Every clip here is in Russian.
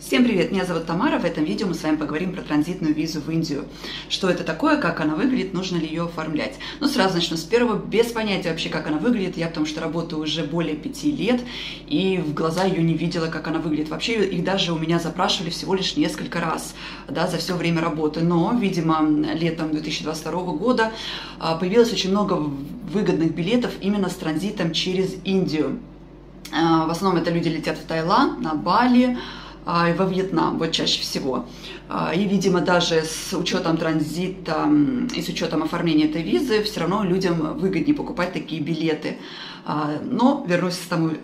Всем привет, меня зовут Тамара. В этом видео мы с вами поговорим про транзитную визу в Индию. Что это такое, как она выглядит, нужно ли ее оформлять. Ну, сразу начну с первого, без понятия вообще, как она выглядит. Я потому что работаю уже более 5 лет, и в глаза ее не видела, как она выглядит. Вообще, их даже у меня запрашивали всего лишь несколько раз, да, за все время работы. Но, видимо, летом 2022 года появилось очень много выгодных билетов именно с транзитом через Индию. В основном это люди летят в Таиланд, на Бали, и во Вьетнам, вот чаще всего. И, видимо, даже с учетом транзита и с учетом оформления этой визы, все равно людям выгоднее покупать такие билеты. Но вернусь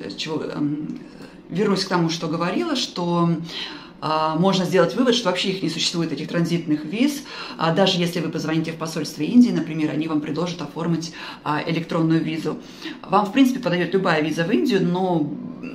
к тому, что говорила, что можно сделать вывод, что вообще их не существует, этих транзитных виз. Даже если вы позвоните в посольство Индии, например, они вам предложат оформить электронную визу. Вам, в принципе, подает любая виза в Индию, но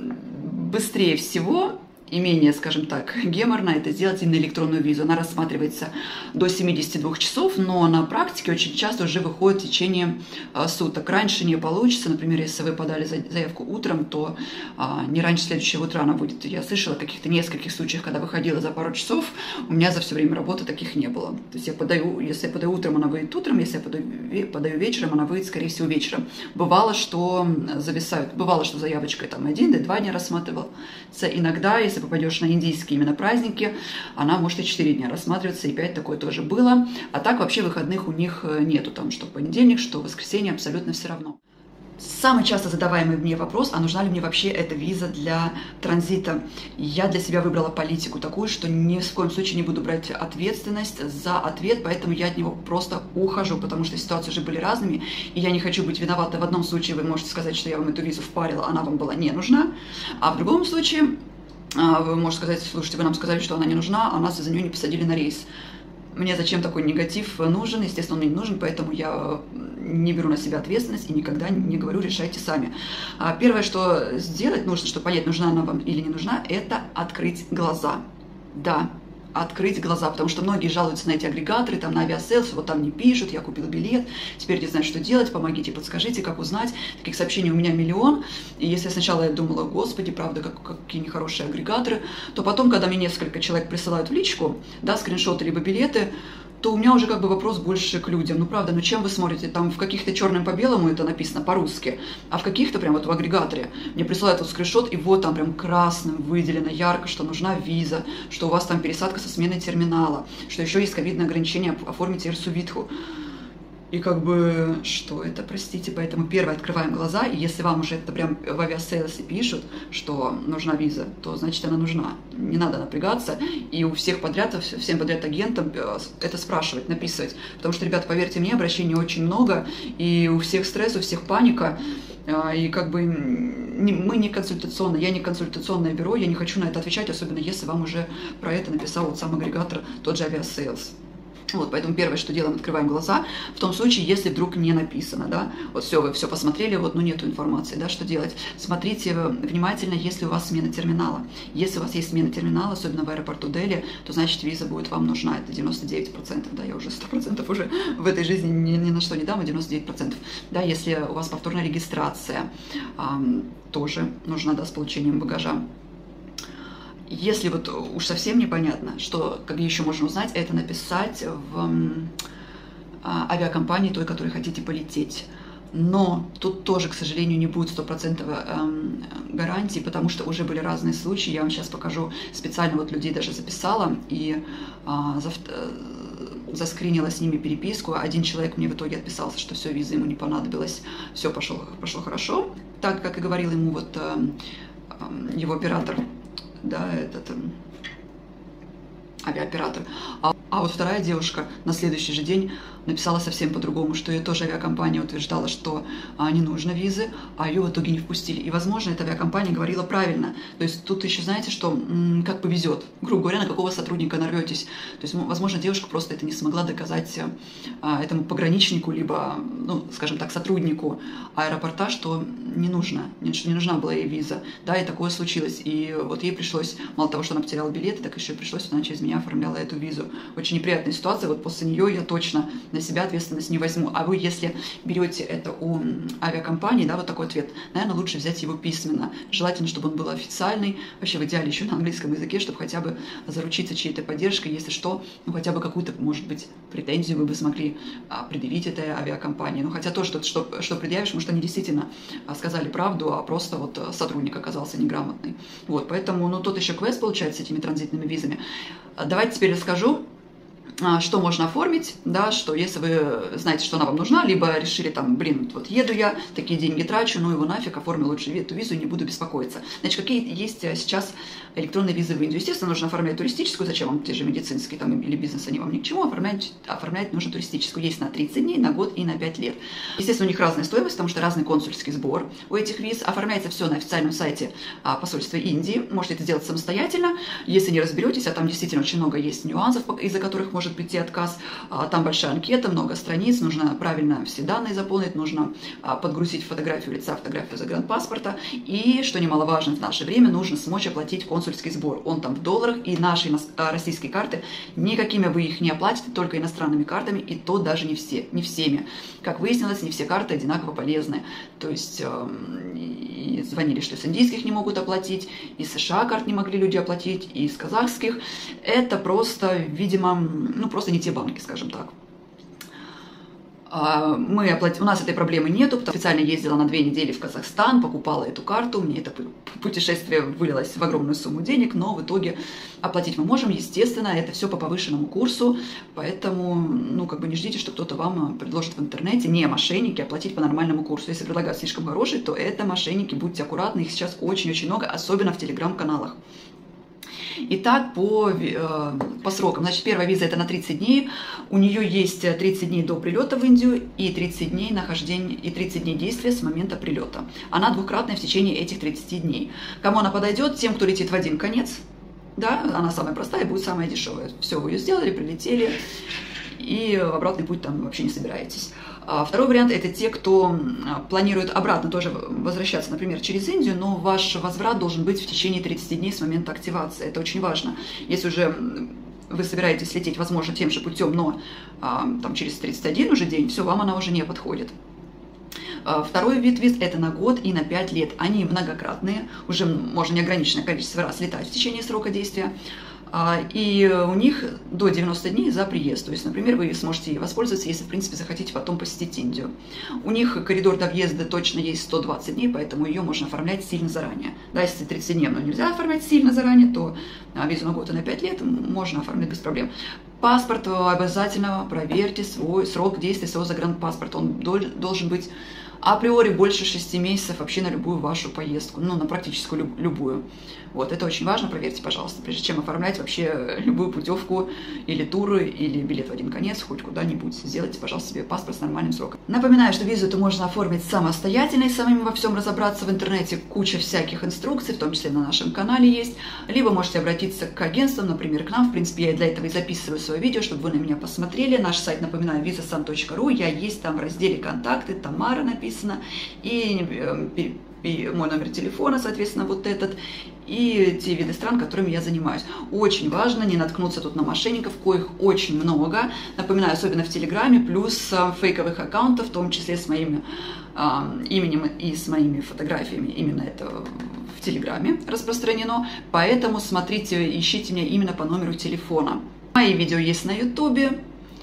быстрее всего и менее, скажем так, геморно это сделать именно электронную визу. Она рассматривается до 72 часов, но на практике очень часто уже выходит в течение суток. Раньше не получится, например, если вы подали заявку утром, то не раньше следующего утра она будет. Я слышала о каких-то нескольких случаях, когда выходила за пару часов, у меня за все время работы таких не было. То есть если я подаю утром, она выйдет утром, если я подаю вечером, она выйдет, скорее всего, вечером. Бывало, что зависают, бывало, что заявочка там 1-2 дня рассматривался. Иногда, если попадешь на индийские именно праздники, она может и 4 дня рассматриваться, и 5 такое тоже было. А так вообще выходных у них нету, там, что понедельник, что воскресенье, абсолютно все равно. Самый часто задаваемый мне вопрос, а нужна ли мне вообще эта виза для транзита? Я для себя выбрала политику такую, что ни в коем случае не буду брать ответственность за ответ, поэтому я от него просто ухожу, потому что ситуации уже были разными, и я не хочу быть виновата. В одном случае вы можете сказать, что я вам эту визу впарила, она вам была не нужна, а в другом случае вы можете сказать: слушайте, вы нам сказали, что она не нужна, а нас из-за нее не посадили на рейс. Мне зачем такой негатив нужен? Естественно, он мне не нужен, поэтому я не беру на себя ответственность и никогда не говорю: решайте сами. Первое, что сделать нужно, чтобы понять, нужна она вам или не нужна, это открыть глаза. Да, открыть глаза, потому что многие жалуются на эти агрегаторы, там на авиасейлс, вот там не пишут, я купил билет, теперь не знаю, что делать, помогите, подскажите, как узнать. Таких сообщений у меня миллион, и если сначала я думала: господи, правда, какие нехорошие агрегаторы, то потом, когда мне несколько человек присылают в личку, да, скриншоты либо билеты, то у меня уже как бы вопрос больше к людям. Ну, правда, ну чем вы смотрите? Там в каких-то черным по белому это написано по-русски, а в каких-то прям вот в агрегаторе мне присылают вот скриншот, и вот там прям красным выделено ярко, что нужна виза, что у вас там пересадка со сменой терминала, что еще есть ковидное ограничение, оформите ИР-сувитху. И как бы, что это, простите, поэтому первое, открываем глаза, и если вам уже это прям в авиасейлсе пишут, что нужна виза, то значит она нужна. Не надо напрягаться, и у всех подряд, всем подряд агентам это спрашивать, написывать. Потому что, ребята, поверьте мне, обращений очень много, и у всех стресс, у всех паника, и как бы мы не консультационное, я не консультационное бюро, я не хочу на это отвечать, особенно если вам уже про это написал вот сам агрегатор, тот же авиасейлс. Вот, поэтому первое, что делаем, открываем глаза, в том случае, если вдруг не написано, да, вот все, вы все посмотрели, вот, но нету информации, да, что делать? Смотрите внимательно, если у вас смена терминала. Если у вас есть смена терминала, особенно в аэропорту Дели, то, значит, виза будет вам нужна, это 99%, да, я уже 100% уже в этой жизни ни на что не дам, а 99%. Да, если у вас повторная регистрация, тоже нужна, да, с получением багажа. Если вот уж совсем непонятно, что, как еще можно узнать, это написать в авиакомпании той, которой хотите полететь. Но тут тоже, к сожалению, не будет 100% гарантии, потому что уже были разные случаи. Я вам сейчас покажу, специально вот людей даже записала и заскринила с ними переписку. Один человек мне в итоге отписался, что все, виза ему не понадобилась, все пошло хорошо. Так, как и говорил ему вот его оператор, да, этот авиаоператор. А вот вторая девушка на следующий же день написала совсем по-другому, что ее тоже авиакомпания утверждала, что не нужно визы, а ее в итоге не впустили. И, возможно, эта авиакомпания говорила правильно. То есть тут еще, знаете, что как повезет. Грубо говоря, на какого сотрудника нарветесь. То есть, возможно, девушка просто это не смогла доказать этому пограничнику, либо, ну, скажем так, сотруднику аэропорта, что не нужна была ей виза. Да, и такое случилось. И вот ей пришлось, мало того, что она потеряла билеты, так еще и пришлось, она через меня оформляла эту визу. Очень неприятная ситуация, вот после нее я точно на себя ответственность не возьму. А вы, если берете это у авиакомпании, да, вот такой ответ, наверное, лучше взять его письменно. Желательно, чтобы он был официальный, вообще в идеале еще на английском языке, чтобы хотя бы заручиться чьей-то поддержкой, если что, ну хотя бы какую-то, может быть, претензию вы бы смогли предъявить этой авиакомпании. Ну хотя то, что предъявишь, может, они действительно сказали правду, а просто вот сотрудник оказался неграмотный. Вот, поэтому, ну, тут еще квест получается с этими транзитными визами. Давайте теперь расскажу, что можно оформить, да, что если вы знаете, что она вам нужна, либо решили там, блин, вот еду я, такие деньги трачу, ну его нафиг, оформил лучше эту визу и не буду беспокоиться. Значит, какие есть сейчас электронные визы в Индию? Естественно, нужно оформлять туристическую, зачем вам те же медицинские там, или бизнес, они вам ни к чему, оформлять нужно туристическую. Есть на 30 дней, на год и на 5 лет. Естественно, у них разная стоимость, потому что разный консульский сбор у этих виз. Оформляется все на официальном сайте посольства Индии, можете это сделать самостоятельно, если не разберетесь, а там действительно очень много есть нюансов, из-за которых может прийти отказ. Там большая анкета, много страниц, нужно правильно все данные заполнить, нужно подгрузить фотографию лица, фотографию загранпаспорта. И, что немаловажно в наше время, нужно смочь оплатить консульский сбор. Он там в долларах, и наши российские карты, никакими вы их не оплатите, только иностранными картами, и то даже не всеми. Как выяснилось, не все карты одинаково полезны. То есть и звонили, что с индийских не могут оплатить, из США карт не могли люди оплатить, и из казахских. Это просто, видимо, ну просто не те банки, скажем так. У нас этой проблемы нету, потому что официально ездила на 2 недели в Казахстан, покупала эту карту, мне это путешествие вылилось в огромную сумму денег, но в итоге оплатить мы можем, естественно, это все по повышенному курсу, поэтому, ну, как бы не ждите, что кто-то вам предложит в интернете, не мошенники, оплатить по нормальному курсу. Если предлагают слишком хороший, то это мошенники, будьте аккуратны, их сейчас очень-очень много, особенно в телеграм-каналах. Итак, по срокам. Значит, первая виза это на 30 дней. У нее есть 30 дней до прилета в Индию и 30 дней нахождения и 30 дней действия с момента прилета. Она двукратная в течение этих 30 дней. Кому она подойдет? Тем, кто летит в один конец. Да, она самая простая и будет самая дешевая. Все, вы ее сделали, прилетели, и в обратный путь там вообще не собираетесь. Второй вариант – это те, кто планирует обратно тоже возвращаться, например, через Индию, но ваш возврат должен быть в течение 30 дней с момента активации. Это очень важно. Если уже вы собираетесь лететь, возможно, тем же путем, но там, через 31 уже день, все, вам она уже не подходит. Второй вид виз – это на год и на 5 лет. Они многократные, уже можно неограниченное количество раз летать в течение срока действия. И у них до 90 дней за приезд. То есть, например, вы сможете воспользоваться, если, в принципе, захотите потом посетить Индию. У них коридор до въезда точно есть 120 дней, поэтому ее можно оформлять сильно заранее. Да, если 30-дневную нельзя оформлять сильно заранее, то визу на год и на 5 лет можно оформить без проблем. Паспорт обязательно проверьте свой срок действия своего загранпаспорта. Он должен быть априори больше 6 месяцев вообще на любую вашу поездку, ну, на практическую любую. Вот, это очень важно, проверьте, пожалуйста, прежде чем оформлять вообще любую путевку или туры, или билет в один конец, хоть куда-нибудь. Сделайте, пожалуйста, себе паспорт с нормальным сроком. Напоминаю, что визу это можно оформить самостоятельно и самим во всем разобраться в интернете. Куча всяких инструкций, в том числе на нашем канале есть. Либо можете обратиться к агентствам, например, к нам. В принципе, я для этого и записываю свое видео, чтобы вы на меня посмотрели. Наш сайт, напоминаю, visasan.ru. Я есть там в разделе «Контакты», Тамара написано, и мой номер телефона, соответственно, вот этот, и те виды стран, которыми я занимаюсь. Очень важно не наткнуться тут на мошенников, коих очень много. Напоминаю, особенно в Телеграме, плюс фейковых аккаунтов, в том числе с моим именем и с моими фотографиями. Именно это в Телеграме распространено. Поэтому смотрите, ищите меня именно по номеру телефона. Мои видео есть на Ютубе.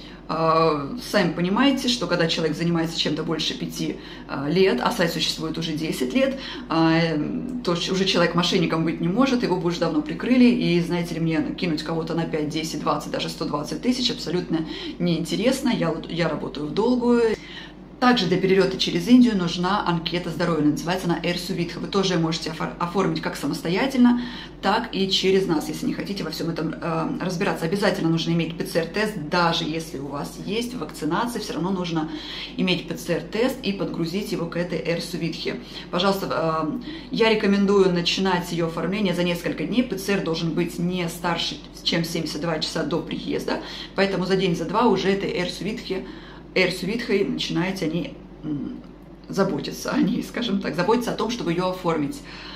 Сами понимаете, что когда человек занимается чем-то больше 5 лет, а сайт существует уже 10 лет, то уже человек мошенником быть не может, его бы уже давно прикрыли, и, знаете ли, мне кинуть кого-то на 5, 10, 20, даже 120 тысяч абсолютно неинтересно, я работаю в долгую. Также для перелета через Индию нужна анкета здоровья, называется она Air Suvidha. Вы тоже можете оформить как самостоятельно, так и через нас, если не хотите во всем этом разбираться. Обязательно нужно иметь ПЦР-тест, даже если у вас есть вакцинация, все равно нужно иметь ПЦР-тест и подгрузить его к этой Air Suvidha. Пожалуйста, я рекомендую начинать ее оформление за несколько дней. ПЦР должен быть не старше, чем 72 часа до приезда, поэтому за день, за два уже этой Air Suvidha начинаете заботиться о ней, скажем так, заботиться о том, чтобы ее оформить.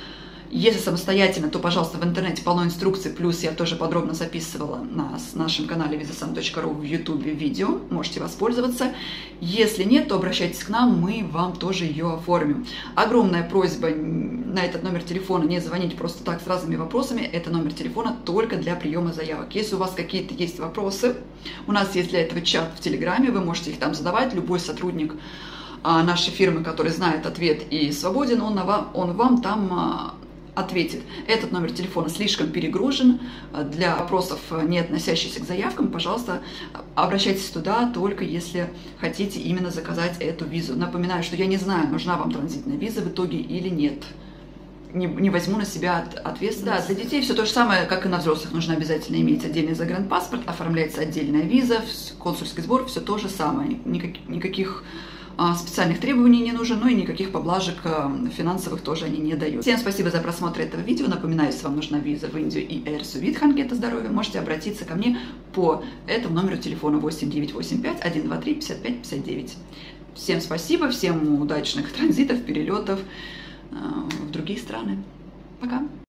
Если самостоятельно, то, пожалуйста, в интернете полно инструкций, плюс я тоже подробно записывала на нашем канале visasam.ru в YouTube видео, можете воспользоваться. Если нет, то обращайтесь к нам, мы вам тоже ее оформим. Огромная просьба на этот номер телефона не звонить просто так с разными вопросами, это номер телефона только для приема заявок. Если у вас какие-то есть вопросы, у нас есть для этого чат в Телеграме, вы можете их там задавать, любой сотрудник нашей фирмы, который знает ответ и свободен, он вам там ответит. Этот номер телефона слишком перегружен для вопросов, не относящихся к заявкам. Пожалуйста, обращайтесь туда, только если хотите именно заказать эту визу. Напоминаю, что я не знаю, нужна вам транзитная виза в итоге или нет. Не возьму на себя ответственность. Да, для детей все то же самое, как и на взрослых. Нужно обязательно иметь отдельный загранпаспорт, оформляется отдельная виза, консульский сбор, все то же самое. Никаких специальных требований не нужно, но и никаких поблажек финансовых тоже они не дают. Всем спасибо за просмотр этого видео. Напоминаю, если вам нужна виза в Индию и Air Suvit Хангета здоровья, можете обратиться ко мне по этому номеру телефона 8985 123 55 59. Всем спасибо, всем удачных транзитов, перелетов в другие страны. Пока!